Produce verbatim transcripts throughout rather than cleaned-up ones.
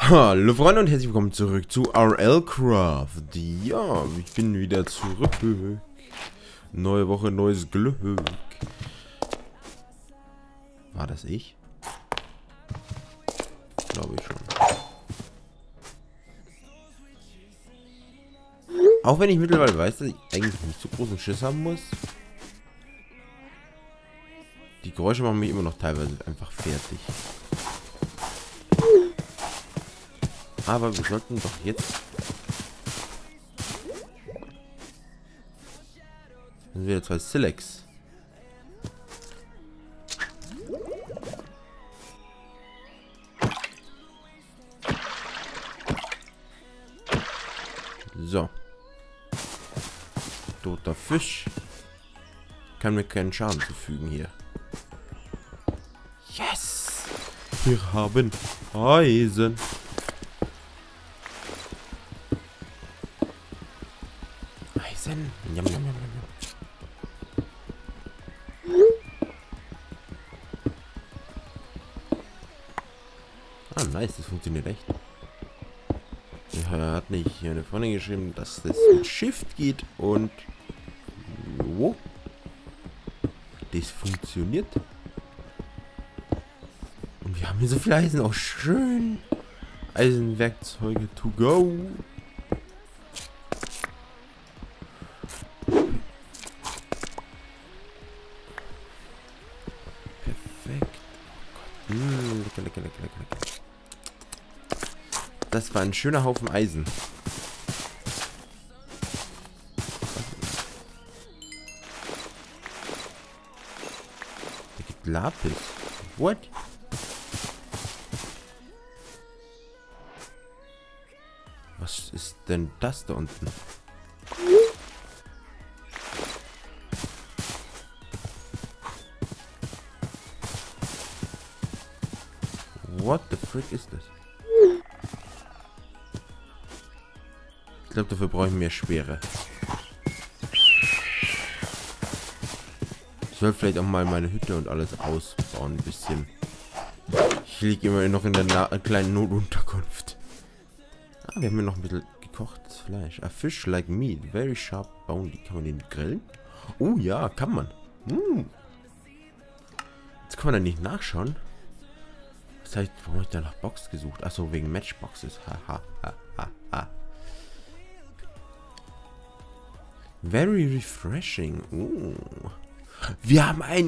Hallo Freunde und herzlich willkommen zurück zu R L Craft. Ja, ich bin wieder zurück. Neue Woche, neues Glück. War das ich? Glaube ich schon. Auch wenn ich mittlerweile weiß, dass ich eigentlich nicht so großen Schiss haben muss. Die Geräusche machen mich immer noch teilweise einfach fertig. Aber wir sollten doch jetzt... Dann sind wieder zwei Silex. So. Toter Fisch. Kann mir keinen Schaden zufügen hier. Yes! Wir haben Eisen. Eisen. Jam, jam, jam, jam. Ah, nice, das funktioniert echt. Er hat nicht eine Freundin geschrieben, dass das mit Shift geht und wo? Das funktioniert. Und wir haben hier so viel Eisen, auch schön. Eisenwerkzeuge to go. Perfekt. Oh Gott. Mm, lecker, lecker, lecker, lecker, lecker. Das war ein schöner Haufen Eisen. Der gibt Lapis. What? Was ist denn das da unten? What the frick ist das? Ich glaube, dafür brauche ich mehr Schwere. Ich soll vielleicht auch mal meine Hütte und alles ausbauen, ein bisschen. Ich liege immer noch in der Na kleinen Notunterkunft. Ah, wir haben hier noch ein bisschen gekochtes Fleisch. A fish like meat, very sharp bone. Die kann man den grillen? Oh ja, kann man. Hm. Jetzt kann man da nicht nachschauen. Das heißt, warum habe ich da nach Box gesucht? Achso, wegen Matchboxes. Haha, ha, ha, ha. Very refreshing. Uh. Wir haben ein...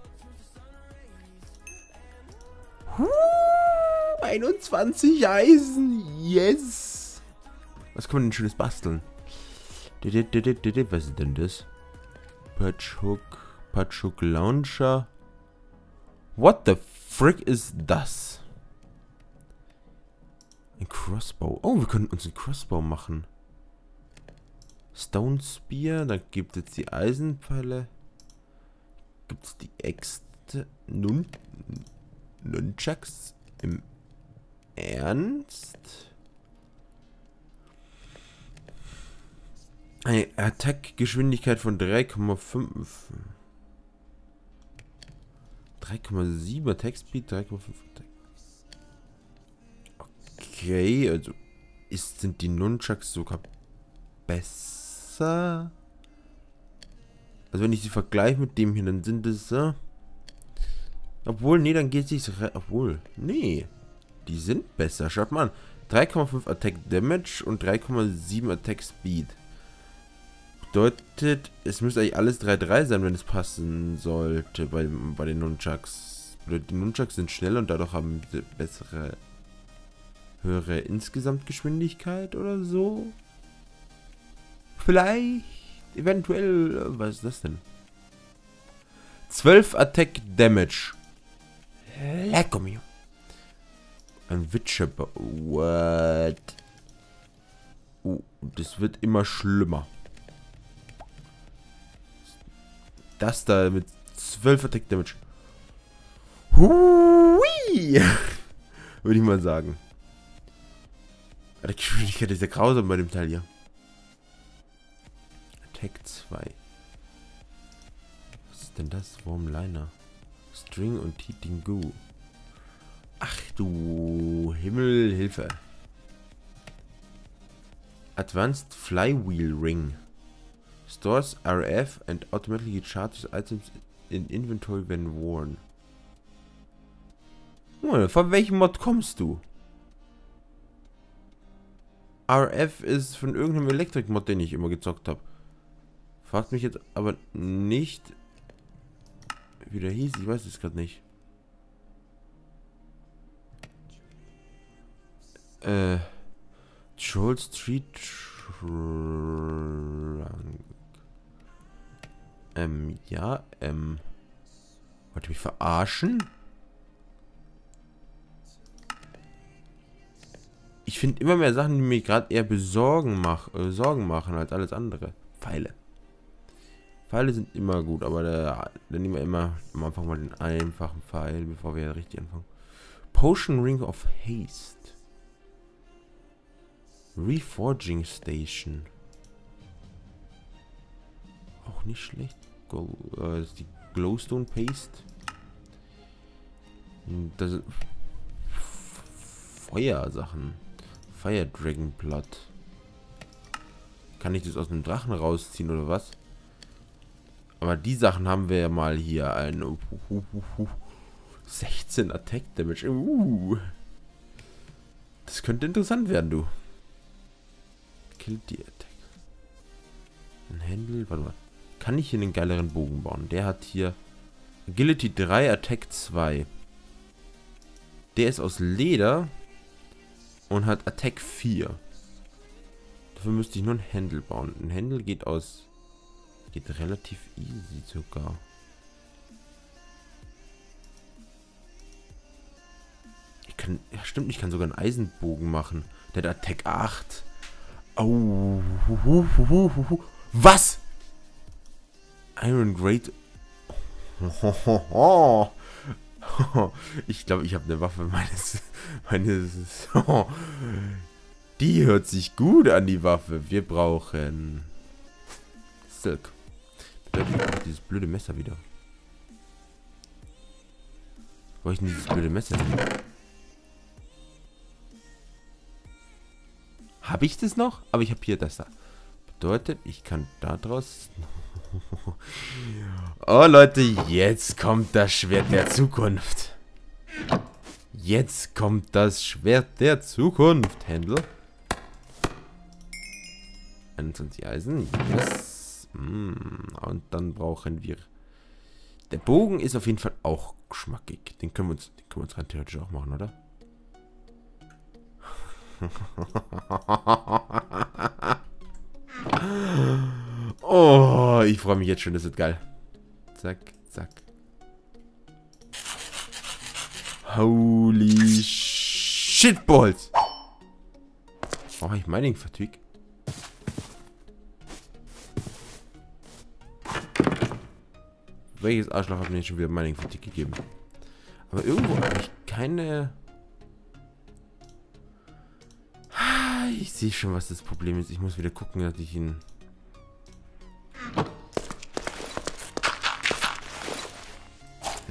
Uh, einundzwanzig Eisen. Yes. Was kann man denn schönes basteln? Was ist denn das? Patchhook. Patchhook Launcher. What the frick ist das? Ein Crossbow. Oh, wir können uns einen Crossbow machen. Stone Spear, dann gibt es die Eisenpfeile. Gibt es die Äxte. Nun. Nunchucks. Im Ernst? Eine Attack-Geschwindigkeit von drei Komma fünf. drei Komma sieben Attack Speed, drei Komma fünf Attack. Okay, also ist, sind die Nunchucks sogar besser? Also wenn ich sie vergleiche mit dem hier, dann sind es äh, obwohl, nee, dann geht es obwohl, nee, die sind besser. Schaut mal an, drei Komma fünf Attack Damage und drei Komma sieben Attack Speed. Bedeutet, es müsste eigentlich alles drei Komma drei sein, wenn es passen sollte bei, bei den Nunchucks. Die Nunchucks sind schneller und dadurch haben sie bessere, höhere Insgesamtgeschwindigkeit oder so. Vielleicht, eventuell, was ist das denn? zwölf Attack Damage. Lecker mir. Ein Witcher. What? Uh, das wird immer schlimmer. Das da mit zwölf Attack Damage. Hui! Würde ich mal sagen. Die Geschwindigkeit ist ja grausam bei dem Teil hier. Attack zwei. Was ist denn das? Warm Liner. String und Heating Goo. Ach du Himmel, Hilfe. Advanced Flywheel Ring. Stores R F and automatically charges items in inventory when worn. Oh, von welchem Mod kommst du? R F ist von irgendeinem Elektrik-Mod, den ich immer gezockt habe. Fragt mich jetzt aber nicht, wie der hieß. Ich weiß es gerade nicht. Äh, Troll Street Trunk. Ähm, ja, ähm. Wollt ihr mich verarschen? Ich finde immer mehr Sachen, die mir gerade eher besorgen mach, äh, Sorgen machen als alles andere. Pfeile. Pfeile sind immer gut, aber da, dann nehmen wir immer am Anfang mal den einfachen Pfeil, bevor wir richtig anfangen. Potion Ring of Haste. Reforging Station. Auch nicht schlecht. Go, äh, das ist die Glowstone Paste. Das sind Feuersachen. Fire Dragon Blood. Kann ich das aus einem Drachen rausziehen oder was? Aber die Sachen haben wir ja mal hier. Ein uh, uh, uh, uh, sechzehn Attack Damage. Uh. Das könnte interessant werden, du. Kill die Attack. Ein Händel. Warte mal. Kann ich hier einen geileren Bogen bauen? Der hat hier Agility drei, Attack zwei. Der ist aus Leder und hat Attack vier. Dafür müsste ich nur ein Händel bauen. Ein Händel geht aus... Geht relativ easy sogar. Ich kann... Ja, stimmt, ich kann sogar einen Eisenbogen machen. Der hat Attack acht. Oh. Was? Iron Great... Ich glaube, ich habe eine Waffe meines... meines die hört sich gut an, die Waffe. Wir brauchen... Silk. Dieses blöde Messer wieder. Wo ich denn dieses blöde Messer hin? Habe ich das noch? Aber ich habe hier das da. Bedeutet, ich kann da draus... Oh Leute, jetzt kommt das Schwert der Zukunft. Jetzt kommt das Schwert der Zukunft. Händler. einundzwanzig Eisen. Yes. Mm, und dann brauchen wir... Der Bogen ist auf jeden Fall auch geschmackig. Den können wir uns, den können wir uns rein theoretisch auch machen, oder? Oh, ich freue mich jetzt schon, das wird geil. Zack, zack. Holy shitballs. Oh, ich Mining Fatigue. Welches Arschloch hat mir jetzt schon wieder Mining Fatigue gegeben? Aber irgendwo habe ich keine... Ich sehe schon, was das Problem ist. Ich muss wieder gucken, dass ich ihn... Ja.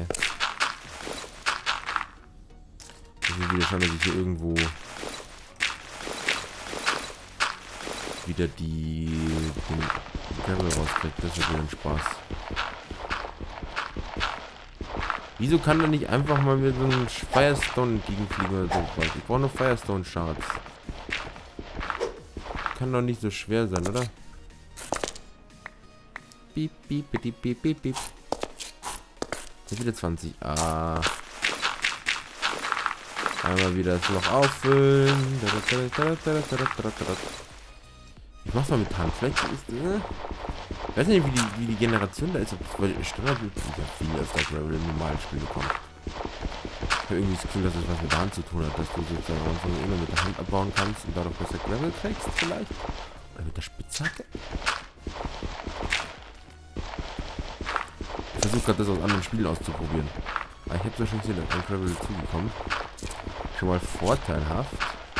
Ich will wieder schauen, dass ich hier irgendwo... wieder die... den Gravel rauskriege. Das wird wieder ein Spaß. Wieso kann da nicht einfach mal mit so einem Firestone entgegenfliegen oder so? Ich brauche nur Firestone Shards. Kann doch nicht so schwer sein, oder? Piep, piep, piep, piep, piep, piep. Jetzt wieder zwanzig. Ah. Einmal wieder das Loch auffüllen. Ich mach's mal mit Hand. Vielleicht ist... Äh, ich weiß nicht, wie die, wie die Generation da ist. Weil Standard wird ja viel öfter Gravel im normalen Spiel bekommen. Ich habe irgendwie das Gefühl, dass es was mit der Hand zu tun hat. Dass du sozusagen am Anfang immer mit der Hand abbauen kannst und dadurch besser Gravel kriegst vielleicht. Oder mit der Spitzhacke. Ich versuche gerade das aus anderen Spielen auszuprobieren. Aber ich habe ja schon gesehen, dass ein Gravel zugekommen. Schon mal vorteilhaft.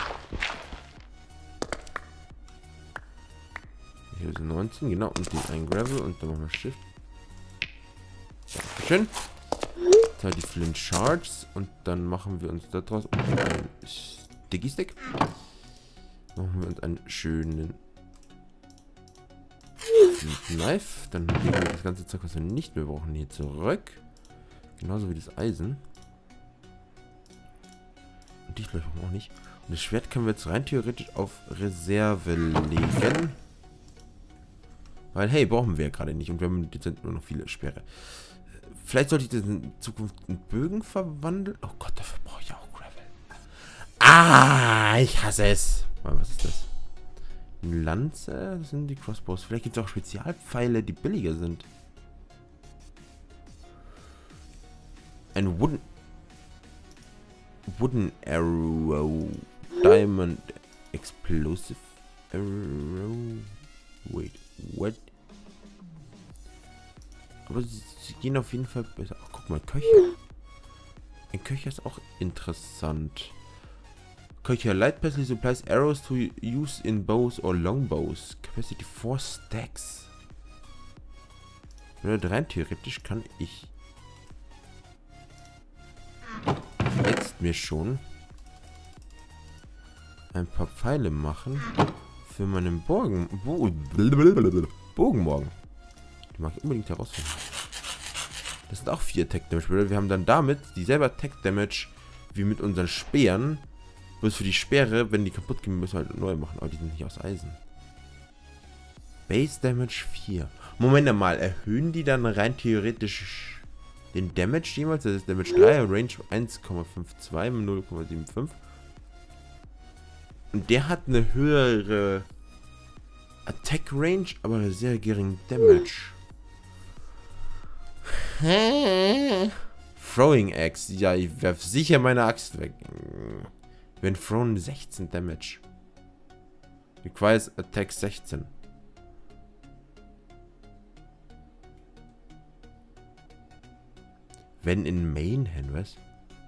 Hier sind neunzehn, genau, und den einen Gravel und dann machen wir Shift. Dankeschön. halt die Flint Shards und dann machen wir uns da draus einen Sticky Stick. Machen wir uns einen schönen Knife. Dann legen wir das ganze Zeug, was wir nicht mehr brauchen, hier zurück. Genauso wie das Eisen. Und die vielleicht auch nicht. Und das Schwert können wir jetzt rein theoretisch auf Reserve legen. Weil, hey, brauchen wir ja gerade nicht. Und wir haben jetzt nur noch viele Speere. Vielleicht sollte ich das in Zukunft in Bögen verwandeln. Oh Gott, dafür brauche ich auch Gravel. Ah, ich hasse es. Was ist das? Eine Lanze? Das sind die Crossbows. Vielleicht gibt es auch Spezialpfeile, die billiger sind. Ein Wooden... Wooden Arrow. Diamond Explosive Arrow. Wait, what? Aber sie, sie gehen auf jeden Fall besser. Oh, guck mal, Köcher. Ein Köcher ist auch interessant. Köcher Light Pestle supplies arrows to use in bows or longbows. Capacity four stacks. Oder rein theoretisch kann ich jetzt mir schon ein paar Pfeile machen für meinen Bogen. Bo Bogenmorgen. Die mag ich unbedingt herausfinden. Das sind auch vier Attack Damage. Wir haben dann damit dieselbe Attack Damage wie mit unseren Speeren. Bloß für die Speere, wenn die kaputt gehen, müssen wir halt neu machen. Aber die sind nicht aus Eisen. Base Damage vier. Moment mal, erhöhen die dann rein theoretisch den Damage jemals? Das ist Damage drei, Range eins Komma fünf zwei, null Komma sieben fünf. Und der hat eine höhere Attack Range, aber sehr gering Damage. Throwing Axe. Ja, ich werf sicher meine Axt weg. Wenn thrown sechzehn Damage. Requires Attack sechzehn. Wenn in Main Hand, was?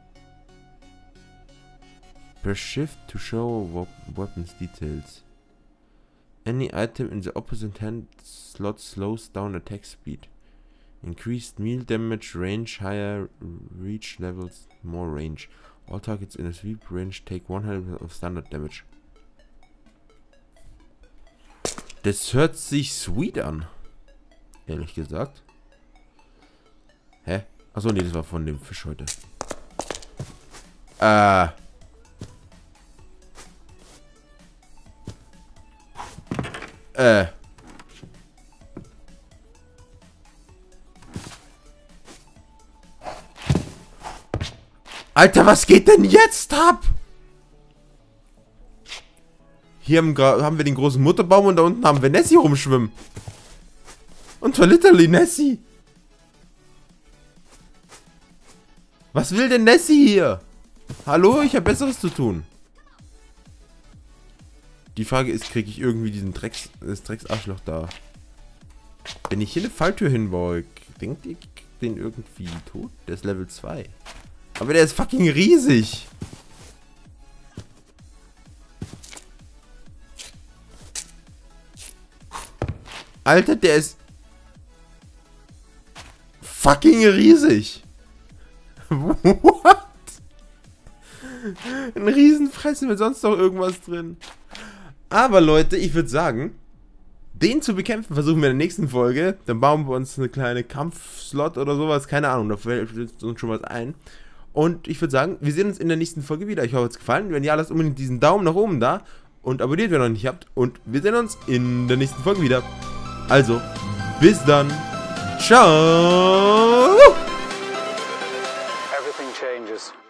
Press Shift to show weapons details. Any item in the opposite hand slot slows down attack speed. Increased meal damage, range, higher reach levels, more range. All targets in a sweep range take one hundred percent of standard damage. Das hört sich sweet an. Ehrlich gesagt. Hä? Achso, nee, das war von dem Fisch heute. Äh. Äh. Alter, was geht denn jetzt ab? Hier haben, haben wir den großen Mutterbaum und da unten haben wir Nessie rumschwimmen. Und zwar literally Nessie. Was will denn Nessie hier? Hallo, ich habe Besseres zu tun. Die Frage ist, kriege ich irgendwie diesen Drecks, das Drecksarschloch da? Wenn ich hier eine Falltür hinbaue, denkt ihr, ich krieg den irgendwie tot? Der ist Level zwei. Aber der ist fucking riesig. Alter, der ist fucking riesig. What? Ein Riesenfressen mit sonst noch irgendwas drin. Aber Leute, ich würde sagen, den zu bekämpfen versuchen wir in der nächsten Folge. Dann bauen wir uns eine kleine Kampfslot oder sowas. Keine Ahnung, da fällt uns schon was ein. Und ich würde sagen, wir sehen uns in der nächsten Folge wieder. Ich hoffe, es hat gefallen. Wenn ja, lasst unbedingt diesen Daumen nach oben da. Und abonniert, wenn ihr noch nicht habt. Und wir sehen uns in der nächsten Folge wieder. Also, bis dann. Ciao. Everything changes.